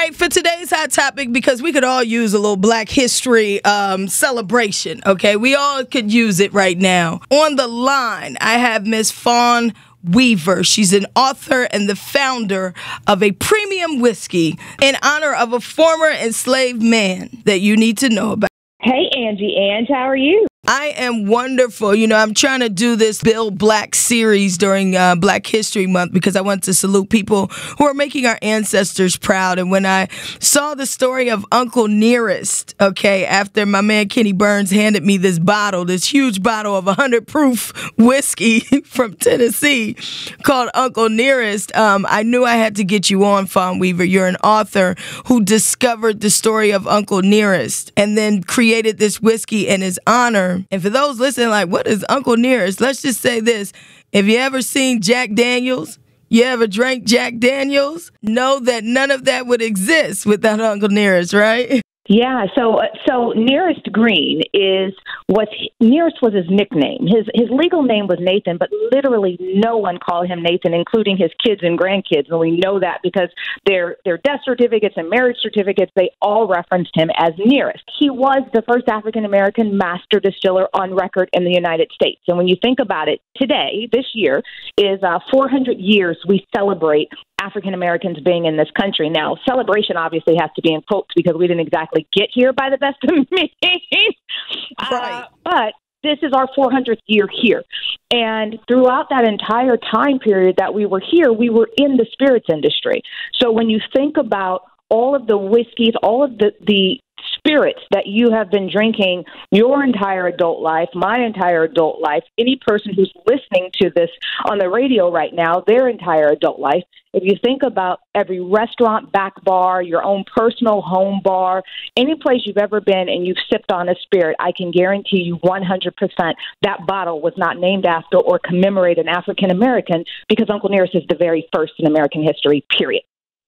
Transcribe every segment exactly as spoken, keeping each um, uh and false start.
right, for today's hot topic, because we could all use a little Black history um, celebration, okay? We all could use it right now. On the line, I have Miss Fawn Weaver. She's an author and the founder of a premium whiskey in honor of a former enslaved man that you need to know about. Hey, Angie Ange, how are you? I am wonderful. You know, I'm trying to do this Build Black series during uh, Black History Month because I want to salute people who are making our ancestors proud. And when I saw the story of Uncle Nearest, okay, after my man Kenny Burns handed me this bottle, this huge bottle of one hundred proof whiskey from Tennessee called Uncle Nearest, um, I knew I had to get you on, Fawn Weaver. You're an author who discovered the story of Uncle Nearest and then created this whiskey in his honor. And for those listening, like, what is Uncle Nearest? Let's just say this. If you ever seen Jack Daniels, you ever drank Jack Daniels, know that none of that would exist without Uncle Nearest, right? Yeah, so so Nearest Green is what Nearest was his nickname. His his legal name was Nathan, but literally no one called him Nathan, including his kids and grandkids. And we know that because their their death certificates and marriage certificates, they all referenced him as Nearest. He was the first African American master distiller on record in the United States. And when you think about it, today, this year, is uh, four hundred years we celebrate African Americans being in this country. Now, celebration obviously has to be in quotes because we didn't exactly get here by the best of means. Right. Uh, but this is our four hundredth year here. And throughout that entire time period that we were here, we were in the spirits industry. So when you think about all of the whiskeys, all of the, the spirits that you have been drinking your entire adult life, my entire adult life, any person who's listening to this on the radio right now, their entire adult life, if you think about every restaurant, back bar, your own personal home bar, any place you've ever been and you've sipped on a spirit, I can guarantee you one hundred percent that bottle was not named after or commemorate an African American because Uncle Nearest is the very first in American history, period.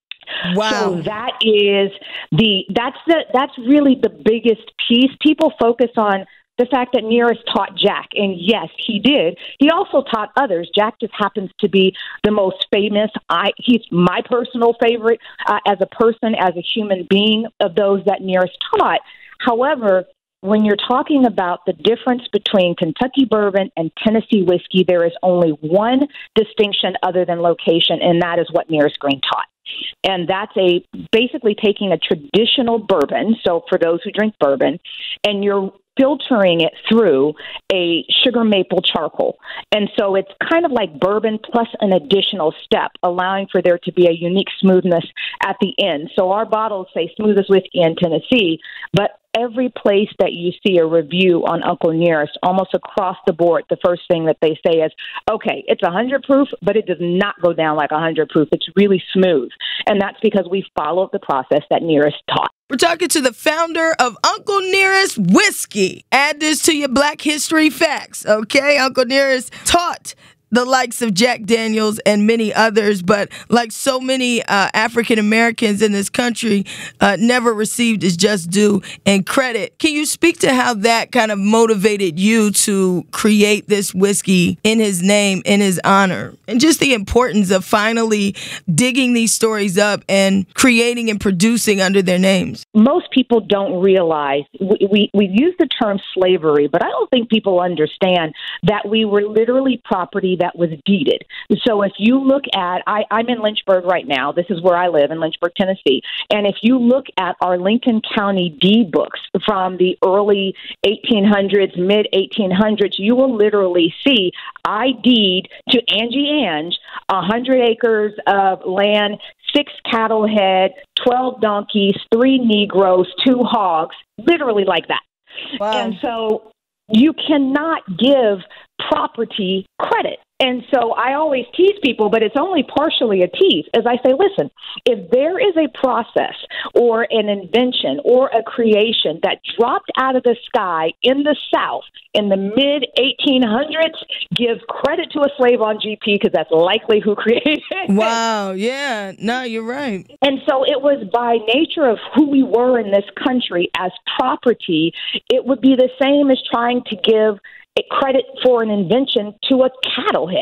Wow. So that is the that's the that's really the biggest piece. People focus on the fact that Nearest taught Jack, and yes, he did. He also taught others. Jack just happens to be the most famous. I he's my personal favorite uh, as a person, as a human being of those that Nearest taught. However, when you're talking about the difference between Kentucky bourbon and Tennessee whiskey, there is only one distinction other than location, and that is what Nearest Green taught. And that's a basically taking a traditional bourbon, so for those who drink bourbon, and you're filtering it through a sugar maple charcoal. And so it's kind of like bourbon plus an additional step, allowing for there to be a unique smoothness at the end. So our bottles say smoothest whiskey in Tennessee, but every place that you see a review on Uncle Nearest, almost across the board, the first thing that they say is, okay, it's one hundred proof, but it does not go down like one hundred proof. It's really smooth. And that's because we followed the process that Nearest taught. We're talking to the founder of Uncle Nearest Whiskey. Add this to your Black history facts, okay? Uncle Nearest taught the likes of Jack Daniels and many others, but like so many uh, African Americans in this country, uh, never received his just due and credit. Can you speak to how that kind of motivated you to create this whiskey in his name, in his honor, and just the importance of finally digging these stories up and creating and producing under their names? Most people don't realize, we, we, we use the term slavery, but I don't think people understand that we were literally property that was deeded. So if you look at, I, I'm in Lynchburg right now. This is where I live, in Lynchburg, Tennessee. And if you look at our Lincoln County deed books from the early eighteen hundreds, mid eighteen hundreds, you will literally see, I deed to Angie Ange one hundred acres of land, six cattle head, twelve donkeys, three Negroes, two hogs, literally like that. Wow. And so you cannot give property credit. And so I always tease people, but it's only partially a tease, as I say, listen, if there is a process or an invention or a creation that dropped out of the sky in the South in the mid eighteen hundreds, give credit to a slave on G P because that's likely who created it. Wow, yeah, no, you're right. And so it was by nature of who we were in this country as property, it would be the same as trying to give credit for an invention to a cattle head.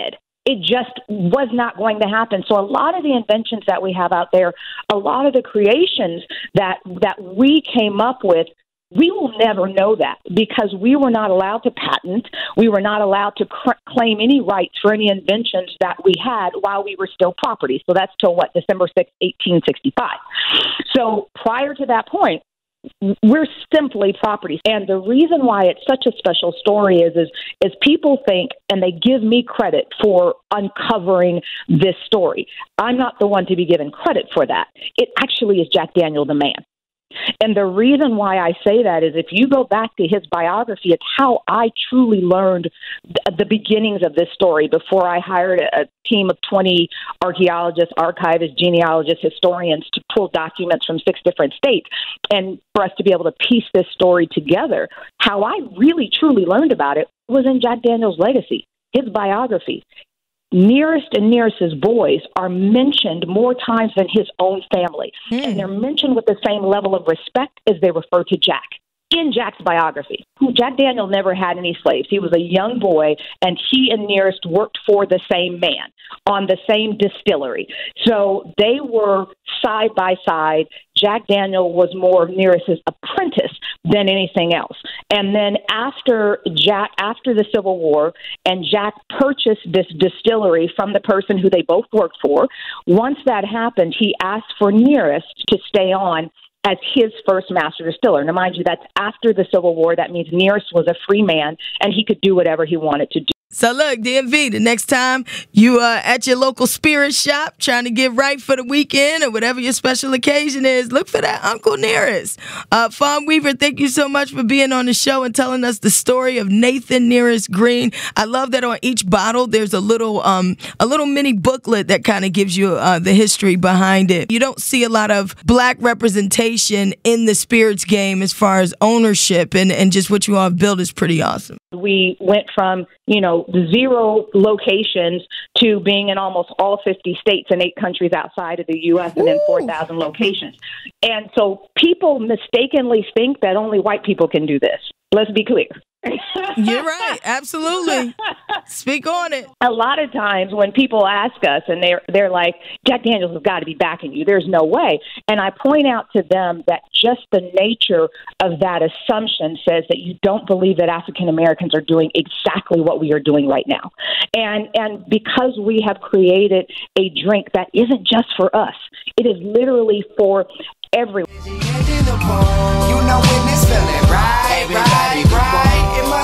It just was not going to happen. So a lot of the inventions that we have out there, a lot of the creations that that we came up with, we will never know that because we were not allowed to patent. We were not allowed to cr- claim any rights for any inventions that we had while we were still property. So that's till what, December sixth, eighteen sixty-five. So prior to that point, we're simply property. And the reason why it's such a special story is, is, is people think, and they give me credit for uncovering this story. I'm not the one to be given credit for that. It actually is Jack Daniel, the man. And the reason why I say that is if you go back to his biography, it's how I truly learned th- the beginnings of this story before I hired a, a team of twenty archaeologists, archivists, genealogists, historians to pull documents from six different states and for us to be able to piece this story together. How I really, truly learned about it was in Jack Daniel's legacy, his biography. Nearest and Nearest's boys are mentioned more times than his own family. Mm. And they're mentioned with the same level of respect as they refer to Jack. In Jack's biography, Jack Daniel never had any slaves. He was a young boy, and he and Nearest worked for the same man on the same distillery. So they were side by side. Jack Daniel was more of Nearest's apprentice than anything else. And then after Jack, after the Civil War, and Jack purchased this distillery from the person who they both worked for, once that happened, he asked for Nearest to stay on as his first master distiller. Now, mind you, that's after the Civil War. That means Nearest was a free man, and he could do whatever he wanted to do. So look, D M V, the next time you uh, at your local spirit shop trying to get right for the weekend or whatever your special occasion is, look for that Uncle Nearest. Uh, Fawn Weaver, thank you so much for being on the show and telling us the story of Nathan Nearest Green. I love that on each bottle there's a little um, a little mini booklet that kind of gives you uh, the history behind it. You don't see a lot of black representation in the spirits game as far as ownership, and, and just what you all have built is pretty awesome. We went from, you know, zero locations to being in almost all fifty states and eight countries outside of the U S and in four thousand locations. And so people mistakenly think that only white people can do this. Let's be clear. You're right. Absolutely. Speak on it. A lot of times when people ask us and they're, they're like, Jack Daniels has got to be backing you. There's no way. And I point out to them that just the nature of that assumption says that you don't believe that African Americans are doing exactly what we are doing right now. And, and because we have created a drink that isn't just for us, it is literally for everyone. You know when this feeling right, right, right.